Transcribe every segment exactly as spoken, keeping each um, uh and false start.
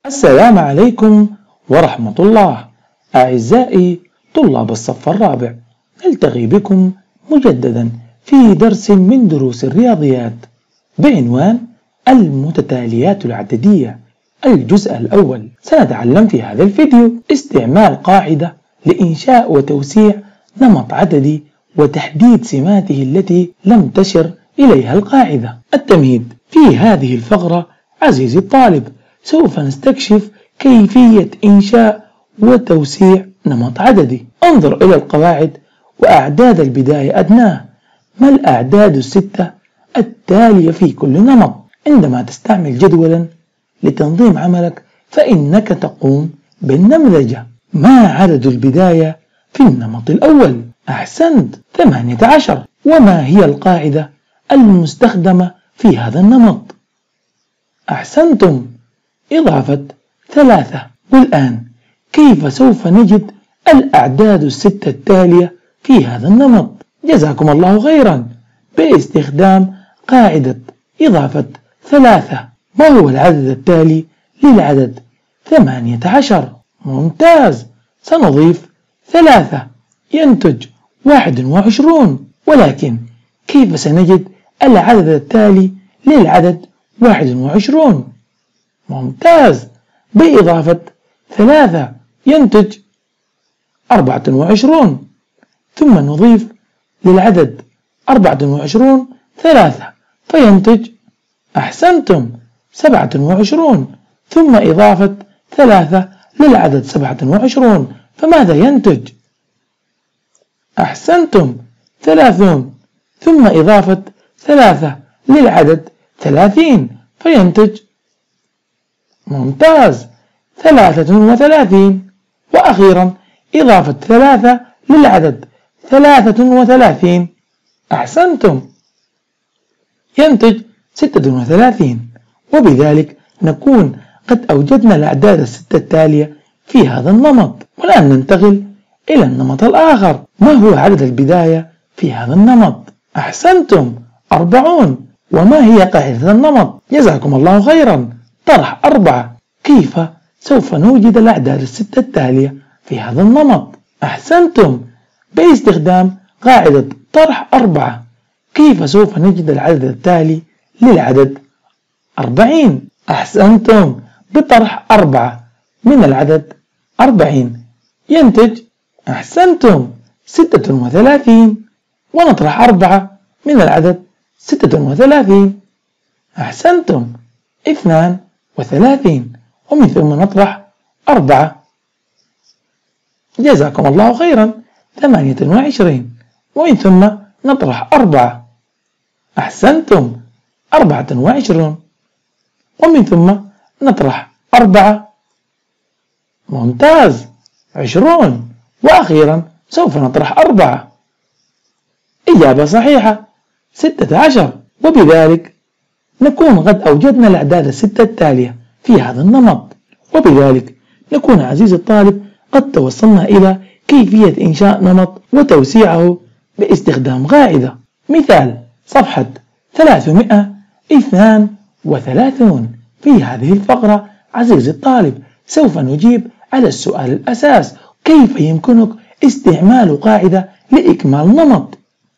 السلام عليكم ورحمة الله. أعزائي طلاب الصف الرابع، نلتقي بكم مجددا في درس من دروس الرياضيات بعنوان المتتاليات العددية الجزء الأول. سنتعلم في هذا الفيديو استعمال قاعدة لإنشاء وتوسيع نمط عددي وتحديد سماته التي لم تشر إليها القاعدة. التمهيد: في هذه الفقرة عزيزي الطالب سوف نستكشف كيفية إنشاء وتوسيع نمط عددي. انظر إلى القواعد وأعداد البداية أدناه. ما الأعداد الستة التالية في كل نمط؟ عندما تستعمل جدولا لتنظيم عملك فإنك تقوم بالنمذجة. ما عدد البداية في النمط الأول؟ أحسنت، ثمانية عشر. وما هي القاعدة المستخدمة في هذا النمط؟ أحسنتم، إضافة ثلاثة. والآن كيف سوف نجد الأعداد الستة التالية في هذا النمط؟ جزاكم الله خيرا، باستخدام قاعدة إضافة ثلاثة. ما هو العدد التالي للعدد ثمانية عشر؟ ممتاز، سنضيف ثلاثة ينتج واحد وعشرون. ولكن كيف سنجد العدد التالي للعدد واحد وعشرون؟ ممتاز، بإضافة ثلاثة ينتج أربعة وعشرون، ثم نضيف للعدد أربعة وعشرون ثلاثة فينتج أحسنتم سبعة وعشرون، ثم إضافة ثلاثة للعدد سبعة وعشرون فماذا ينتج؟ أحسنتم ثلاثون، ثم إضافة ثلاثة للعدد ثلاثين فينتج ممتاز ثلاثة وثلاثين. وأخيرا إضافة ثلاثة للعدد ثلاثة وثلاثين أحسنتم ينتج ستة وثلاثين. وبذلك نكون قد أوجدنا الأعداد الستة التالية في هذا النمط. والآن ننتقل إلى النمط الآخر. ما هو عدد البداية في هذا النمط؟ أحسنتم أربعون. وما هي قاعدة النمط؟ جزاكم الله خيرا، طرح أربعة. كيف سوف نوجد الأعداد الستة التالية في هذا النمط؟ أحسنتم، باستخدام قاعدة طرح أربعة. كيف سوف نجد العدد التالي للعدد أربعين؟ أحسنتم، بطرح أربعة من العدد أربعين ينتج أحسنتم ستة وثلاثين. ونطرح أربعة من العدد ستة وثلاثين أحسنتم اثنان وثلاثين، ومن ثم نطرح أربعة. جزاكم الله خيرا ثمانية وعشرين، ومن ثم نطرح أربعة. أحسنتم أربعة وعشرون، ومن ثم نطرح أربعة. ممتاز عشرون. وأخيرا سوف نطرح أربعة. إجابة صحيحة ستة عشر. وبذلك نكون قد أوجدنا الأعداد الستة التالية في هذا النمط. وبذلك نكون عزيزي الطالب قد توصلنا إلى كيفية إنشاء نمط وتوسيعه باستخدام قاعدة. مثال صفحة ثلاثمائة واثنان وثلاثون. في هذه الفقرة عزيزي الطالب سوف نجيب على السؤال الأساس: كيف يمكنك استعمال قاعدة لإكمال نمط؟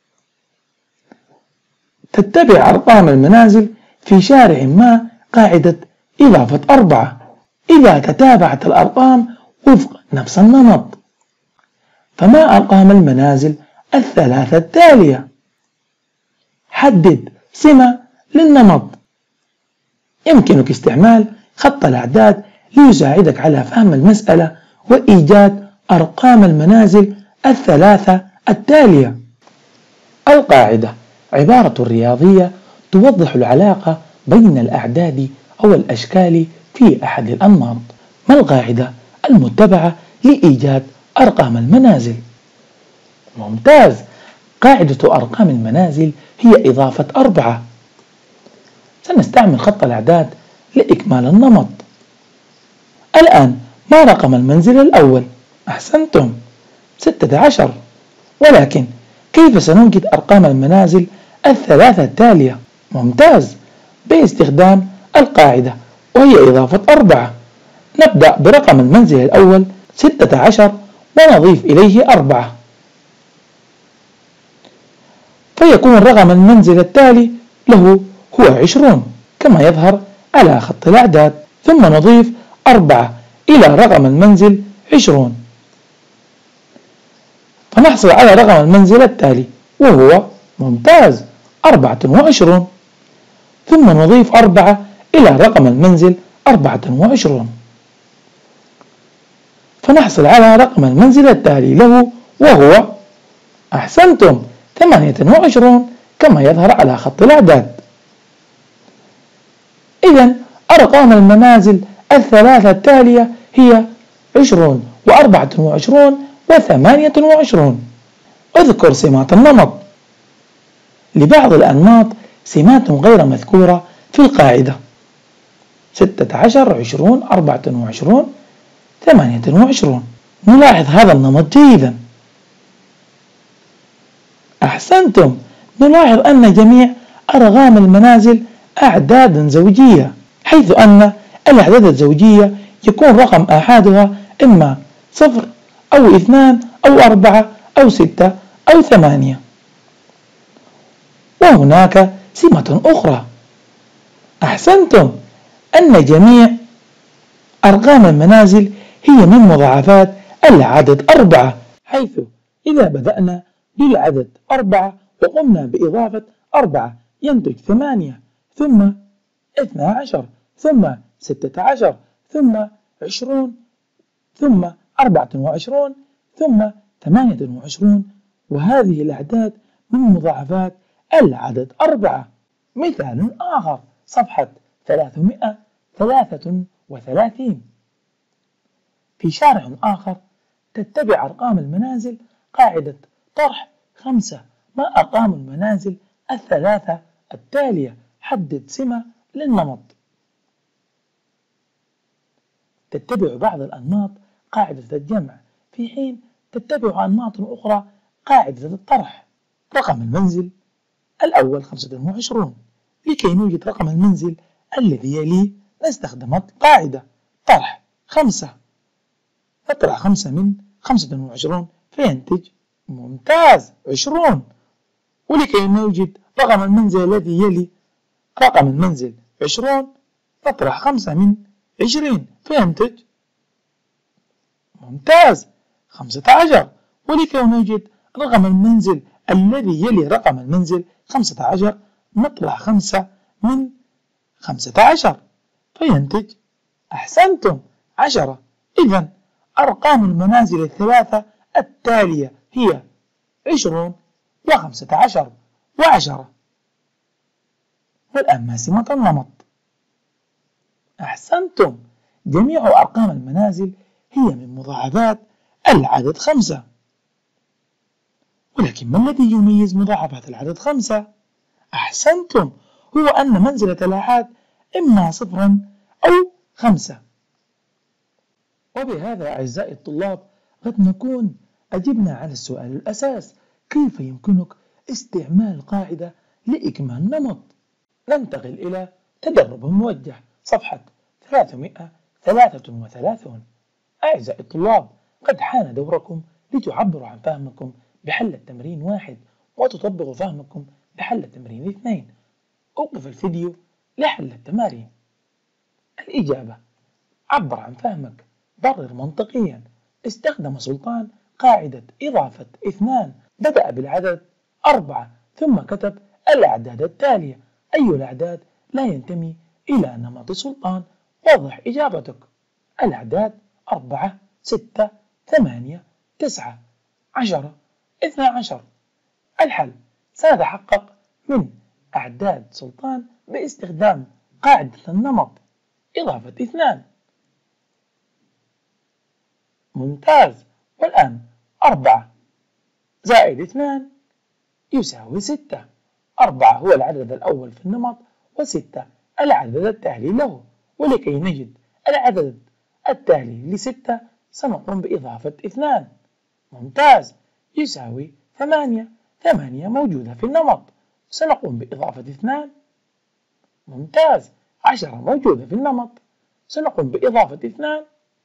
تتبع أرقام المنازل في شارع ما قاعدة إضافة أربعة إذا تتابعت الأرقام وفق نفس النمط. فما أرقام المنازل الثلاثة التالية؟ حدد سمة للنمط. يمكنك استعمال خط الأعداد ليساعدك على فهم المسألة وإيجاد أرقام المنازل الثلاثة التالية. القاعدة عبارة رياضية توضح العلاقة بين الأعداد أو الأشكال في أحد الأنماط. ما القاعدة المتبعة لإيجاد أرقام المنازل؟ ممتاز، قاعدة أرقام المنازل هي إضافة أربعة. سنستعمل خط الأعداد لإكمال النمط. الآن ما رقم المنزل الأول؟ أحسنتم ستة عشر. ولكن كيف سنوجد أرقام المنازل الثلاثة التالية؟ ممتاز، باستخدام القاعدة وهي إضافة أربعة. نبدأ برقم المنزل الأول ستة عشر ونضيف إليه أربعة، فيكون رقم المنزل التالي له هو عشرون كما يظهر على خط الأعداد، ثم نضيف أربعة إلى رقم المنزل عشرون فنحصل على رقم المنزل التالي وهو ممتاز أربعة وعشرون، ثم نضيف أربعة إلى رقم المنزل أربعة وعشرون فنحصل على رقم المنزل التالي له وهو أحسنتم ثمانية وعشرون كما يظهر على خط الأعداد. إذن أرقام المنازل الثلاثة التالية هي عشرون وأربعة وعشرون وثمانية وعشرون. اذكر سمات النمط. لبعض الأنماط سمات غير مذكورة في القاعدة: ستة عشر، عشرون، أربعة وعشرون، ثمانية وعشرون. نلاحظ هذا النمط جيدا. أحسنتم، نلاحظ أن جميع أرقام المنازل أعداد زوجية، حيث أن الأعداد الزوجية يكون رقم آحادها إما صفر أو اثنان أو أربعة أو ستة أو ثمانية. وهناك سمة أخرى. أحسنتم، أن جميع أرقام المنازل هي من مضاعفات العدد أربعة، حيث إذا بدأنا بالعدد أربعة وقمنا بإضافة أربعة ينتج ثمانية، ثم اثنى عشر، ثم ستة عشر، ثم عشرون، ثم أربعة وعشرون، ثم ثمانية وعشرون، وهذه الأعداد من مضاعفات العدد أربعة. مثال آخر، صفحة ثلاثمائة وثلاثة وثلاثين. في شارح آخر تتبع أرقام المنازل قاعدة طرح خمسة ما أرقام المنازل الثلاثة التالية، حدد سمة للنمط. تتبع بعض الأنماط قاعدة الجمع، في حين تتبع أنماط أخرى قاعدة الطرح. رقم المنزل الأول خمسة وعشرون، لكي نوجد رقم المنزل الذي يليه نستخدم قاعدة طرح خمسة، نطرح خمسة من خمسة وعشرون فينتج ممتاز عشرون، ولكي نوجد رقم المنزل الذي يلي رقم المنزل عشرون نطرح خمسة من عشرين فينتج ممتاز خمسة عشر، ولكي نوجد رقم المنزل الذي يلي رقم المنزل خمسة عشر نطرح خمسة من خمسة عشر فينتج أحسنتم عشرة. إذن أرقام المنازل الثلاثة التالية هي عشرون وخمسة عشر وعشرة. والآن ما سمة النمط. أحسنتم، جميع أرقام المنازل هي من مضاعفات العدد خمسة. ولكن ما الذي يميز مضاعفات العدد خمسة؟ أحسنتم، هو أن منزلة الآحاد إما صفرا أو خمسة. وبهذا أعزائي الطلاب قد نكون أجبنا على السؤال الأساس: كيف يمكنك استعمال القاعدة لإكمال نمط؟ ننتقل إلى تدرب موجه، صفحة ثلاثمائة وثلاثة وثلاثين. أعزائي الطلاب، قد حان دوركم لتعبروا عن فهمكم بحل التمرين واحد وتطبقوا فهمكم بحل التمرين اثنين. أوقف الفيديو لحل التمارين. الإجابة: عبر عن فهمك، برر منطقيا. استخدم سلطان قاعدة إضافة اثنان، بدأ بالعدد أربعة ثم كتب الأعداد التالية. أي الأعداد لا ينتمي إلى نمط سلطان؟ وضح إجابتك. الأعداد أربعة، ستة، ثمانية، تسعة، عشرة، اثنى عشر. الحل: سنتحقق من أعداد سلطان باستخدام قاعدة النمط إضافة اثنان. ممتاز. والآن أربعة زائد اثنان يساوي ستة. أربعة هو العدد الأول في النمط، وستة العدد التالي له. ولكي نجد العدد التالي لستة سنقوم بإضافة اثنان. ممتاز، يساوي ثمانية. ثمانية موجودة في النمط، سنقوم بإضافة اثنان. ممتاز، عشرة موجودة في النمط، سنقوم بإضافة اثنان.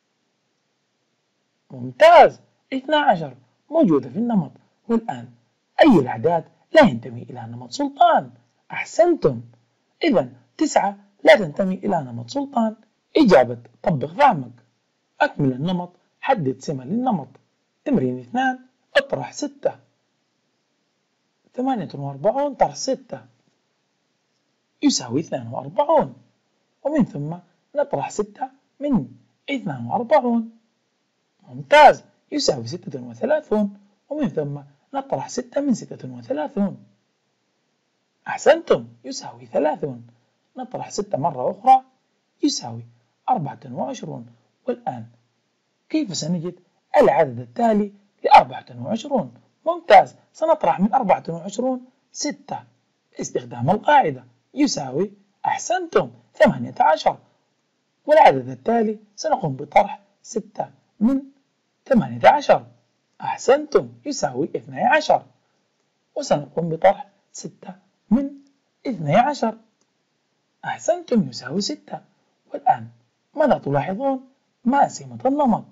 ممتاز، اثنا عشر موجودة في النمط. والآن أي الأعداد لا ينتمي إلى نمط سلطان؟ أحسنتم، إذا تسعة لا تنتمي إلى نمط سلطان. إجابة طبق فهمك. أكمل النمط، حدد سمة للنمط. تمرين اثنان، اطرح ستة. ثمانية وأربعون طرح ستة يساوي اثنان وأربعون، ومن ثم نطرح ستة من اثنان وأربعون. ممتاز، يساوي ستة وثلاثون، ومن ثم نطرح ستة من ستة وثلاثون. أحسنتم، يساوي ثلاثون. نطرح ستة مرة أخرى يساوي أربعة وعشرون. والآن كيف سنجد العدد التالي لأربعة وعشرون؟ ممتاز، سنطرح من أربعة وعشرون ستة باستخدام القاعدة يساوي، أحسنتم، ثمانية عشر. والعدد التالي سنقوم بطرح ستة من ثمانية عشر. أحسنتم، يساوي اثني عشر. وسنقوم بطرح ستة من اثني عشر. أحسنتم، يساوي ستة. والآن ماذا تلاحظون؟ ما سمة النمط؟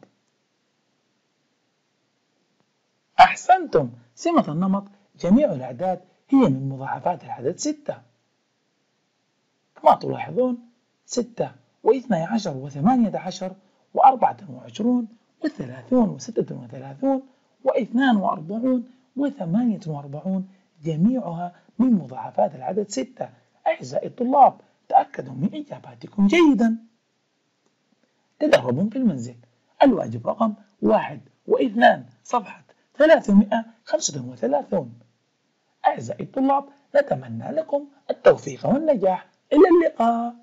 أحسنتم، سمة النمط جميع الأعداد هي من مضاعفات العدد ستة. كما تلاحظون ستة واثني عشر وثمانية عشر وأربعة وعشرون وثلاثون وستة وثلاثون واثنان وأربعون وثمانية وأربعون جميعها من مضاعفات العدد ستة. أعزائي الطلاب، تأكدوا من إجاباتكم جيدا. تدربوا في المنزل. الواجب رقم واحد واثنان، صفحة ثلاثمائة وخمسة وثلاثون. أعزائي الطلاب، نتمنى لكم التوفيق والنجاح. إلى اللقاء.